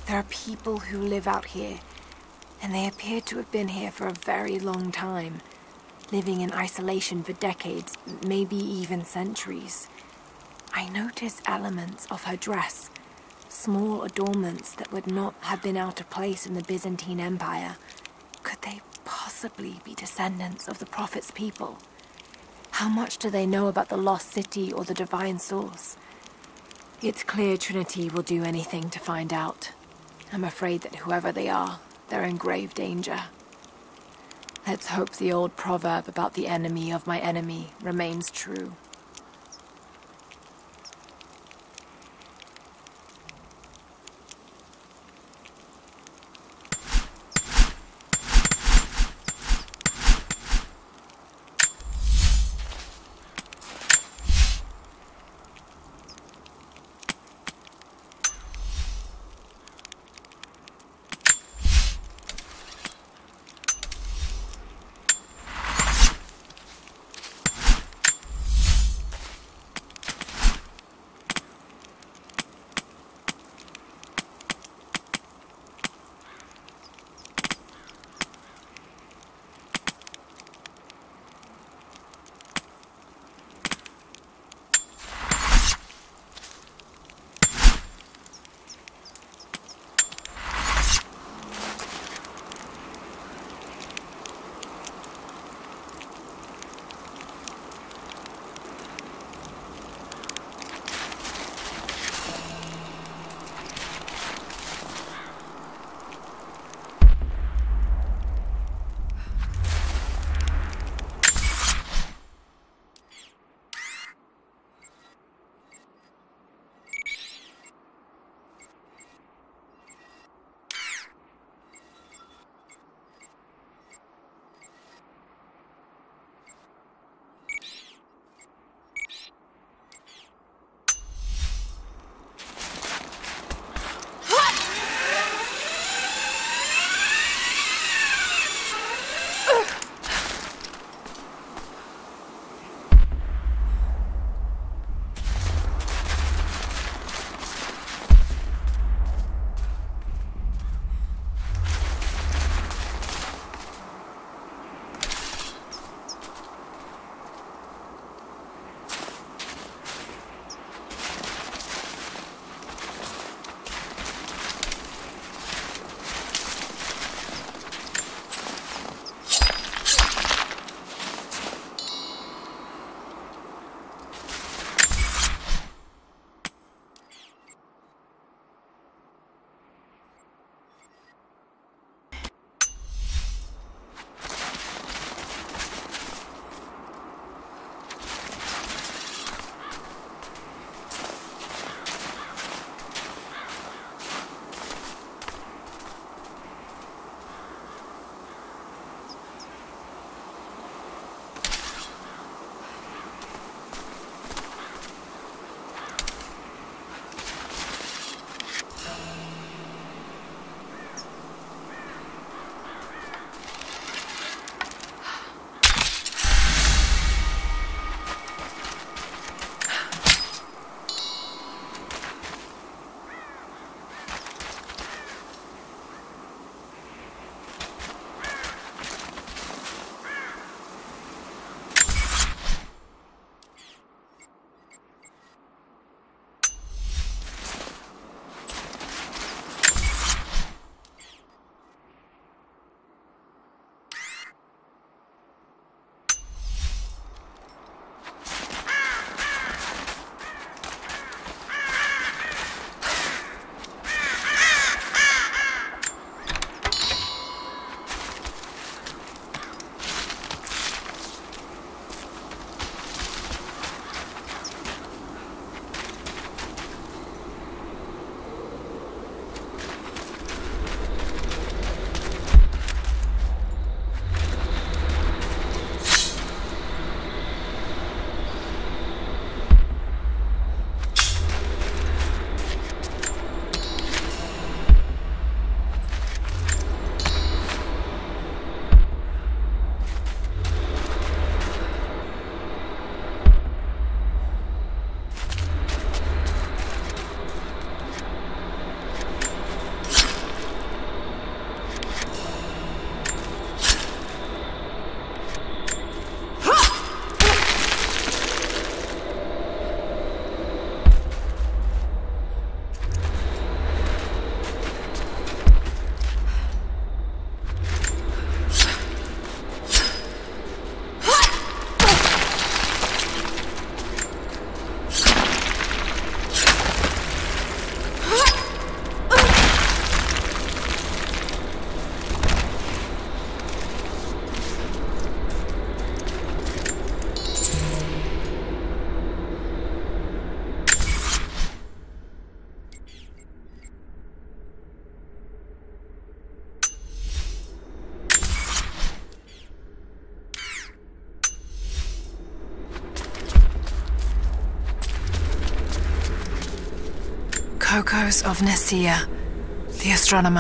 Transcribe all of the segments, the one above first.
There are people who live out here, and they appear to have been here for a very long time, living in isolation for decades, maybe even centuries. I notice elements of her dress, small adornments that would not have been out of place in the Byzantine Empire. Could they possibly be descendants of the Prophet's people? How much do they know about the lost city or the divine source? It's clear Trinity will do anything to find out. I'm afraid that whoever they are, they're in grave danger. Let's hope the old proverb about the enemy of my enemy remains true. Kokos of Nicaea, the astronomer.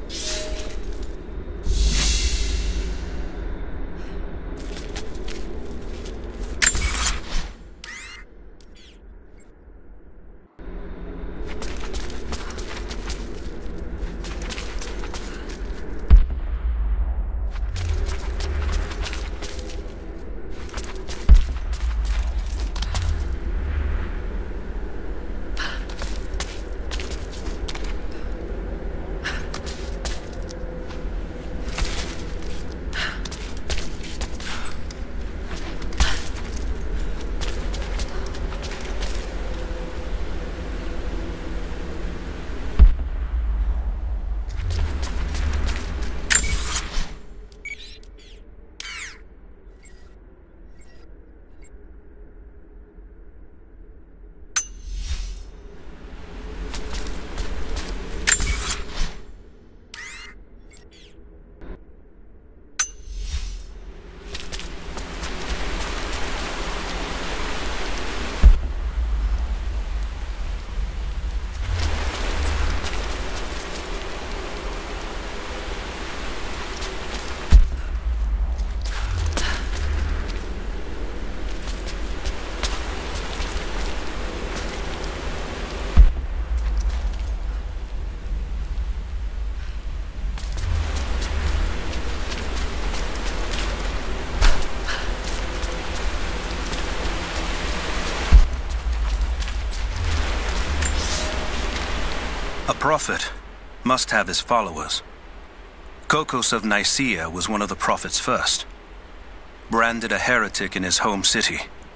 A prophet must have his followers. Kokos of Nicaea was one of the prophets first. Branded a heretic in his home city,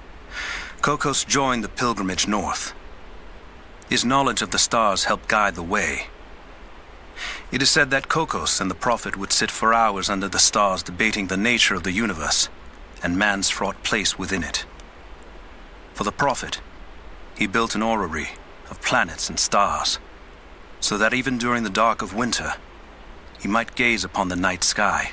Kokos joined the pilgrimage north. His knowledge of the stars helped guide the way. It is said that Kokos and the prophet would sit for hours under the stars debating the nature of the universe and man's fraught place within it. For the prophet, he built an orrery of planets and stars, so that even during the dark of winter, he might gaze upon the night sky.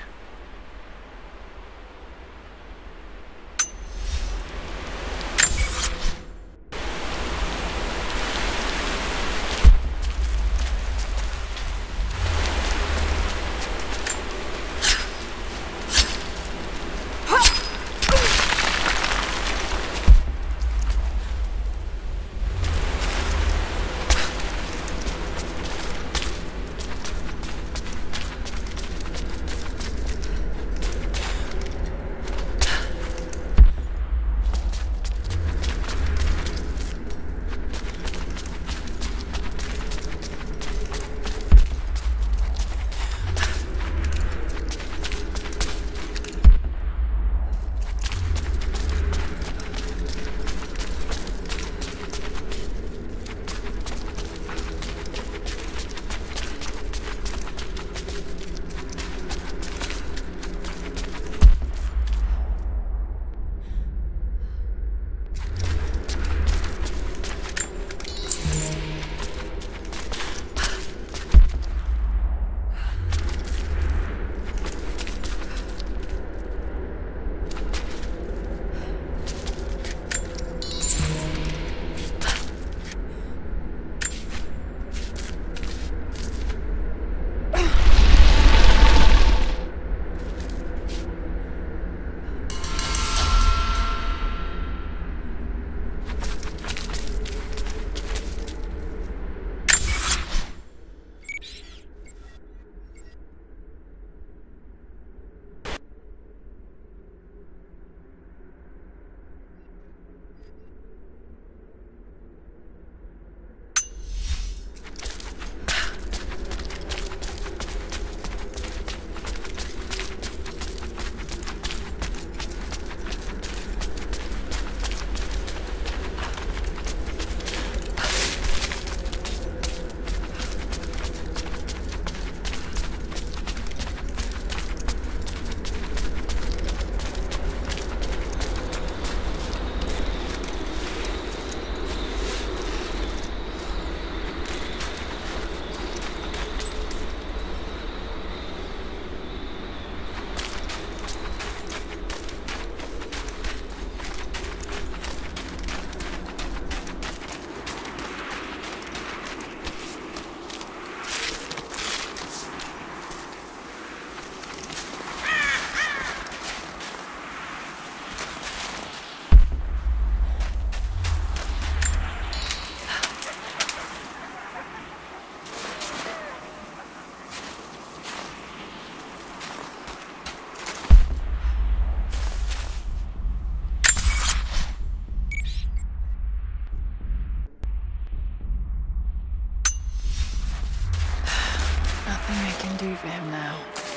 Nothing I can do for him now.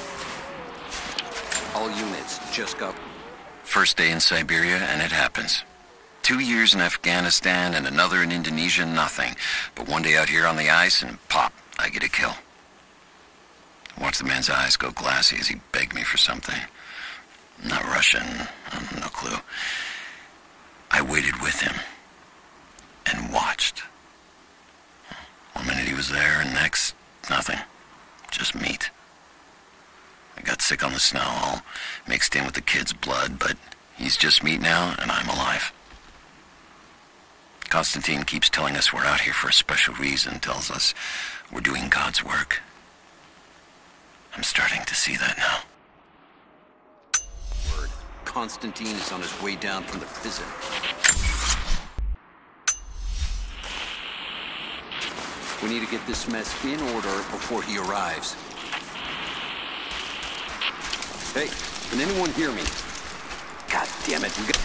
All units, just go. First day in Siberia, and it happens. 2 years in Afghanistan and another in Indonesia, nothing. But one day out here on the ice, and pop, I get a kill. Watch the man's eyes go glassy as he begged me for something. Not Russian, no clue. I waited with him and watched. 1 minute he was there, and next, nothing. Just meat. I got sick on the snow, all mixed in with the kid's blood, but he's just meat now, and I'm alive. Konstantin keeps telling us we're out here for a special reason, tells us we're doing God's work. I'm starting to see that now. Word. Konstantin is on his way down from the prison. We need to get this mess in order before he arrives. Hey, can anyone hear me? God damn it, we got...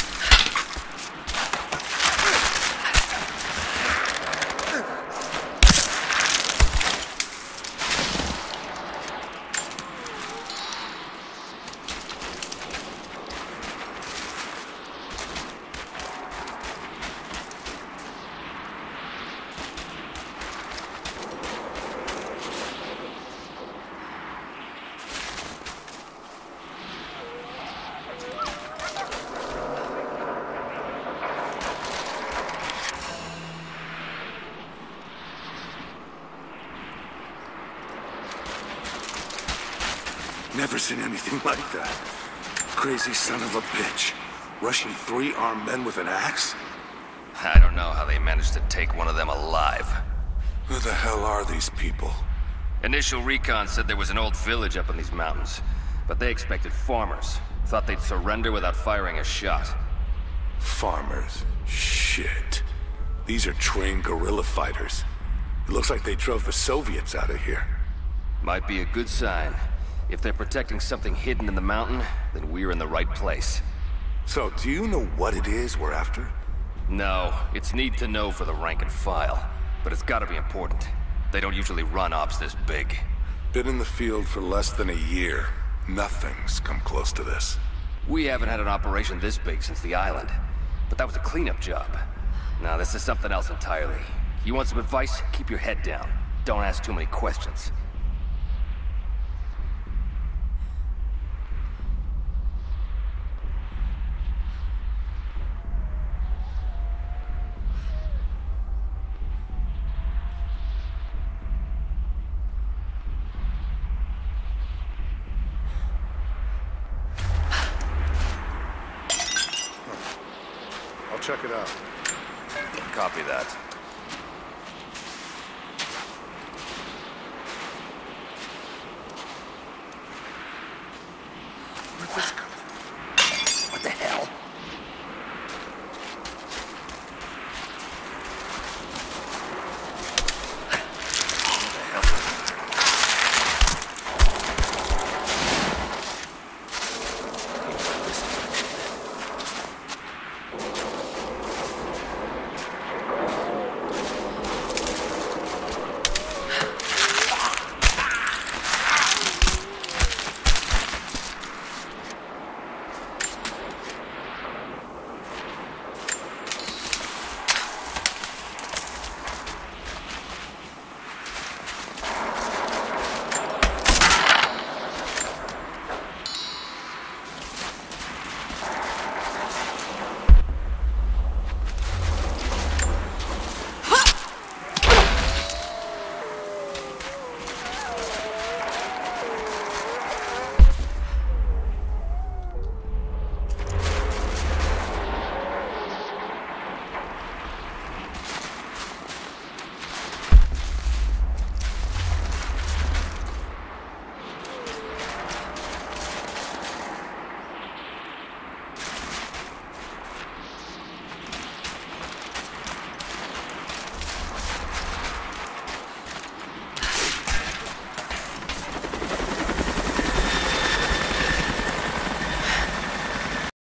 Never seen anything like that. Crazy son of a bitch. Rushing 3 armed men with an axe? I don't know how they managed to take one of them alive. Who the hell are these people? Initial recon said there was an old village up in these mountains, but they expected farmers. Thought they'd surrender without firing a shot. Farmers? Shit. These are trained guerrilla fighters. It looks like they drove the Soviets out of here. Might be a good sign. If they're protecting something hidden in the mountain, then we're in the right place. So, do you know what it is we're after? No, it's need to know for the rank and file. But it's gotta be important. They don't usually run ops this big. Been in the field for less than a year. Nothing's come close to this. We haven't had an operation this big since the island. But that was a cleanup job. Now this is something else entirely. You want some advice? Keep your head down. Don't ask too many questions. Check it out. Copy that.